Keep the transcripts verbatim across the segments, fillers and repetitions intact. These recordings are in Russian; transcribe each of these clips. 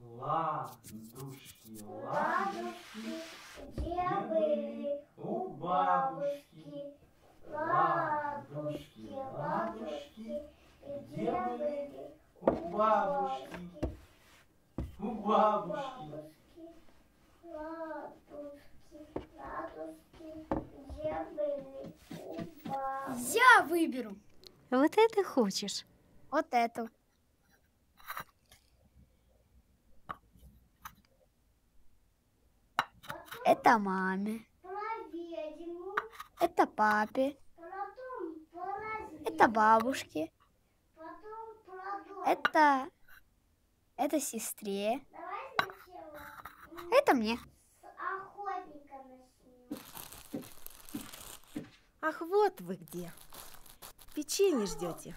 Ладушки, ладушки, где были у бабушки? Ладушки, ладушки, где были у бабушки? У бабушки. Ладушки, ладушки, где были у бабушки? Я выберу. Вот это хочешь? Вот эту. Это маме. Проведему, Это папе. потом поразим, Это бабушке. потом продолжим. Это... Это сестре. Давай сначала м, Это мне. с охотника начнем. Ах, вот вы где. Печенье ждете.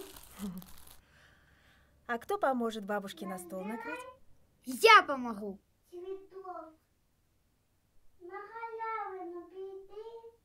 А кто поможет бабушке на стол накрыть? Я помогу. Цветов. На халяву напиты.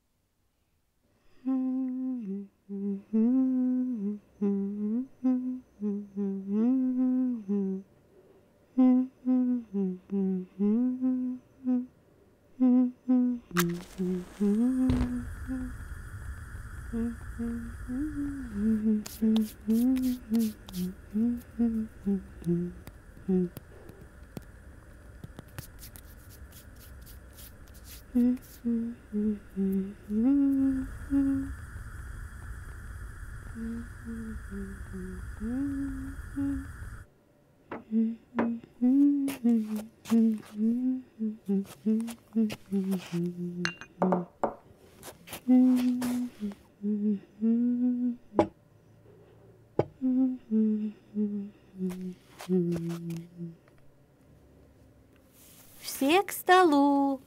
Все к столу.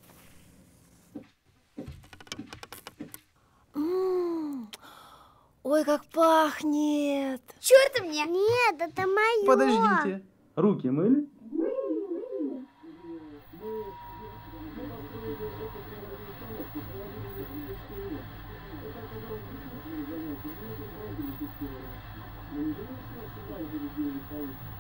М, Ой, как пахнет! Чё это мне? Нет, это мое. Подождите. Руки мыли? Мы не думаем, что нас сюда будет поставить.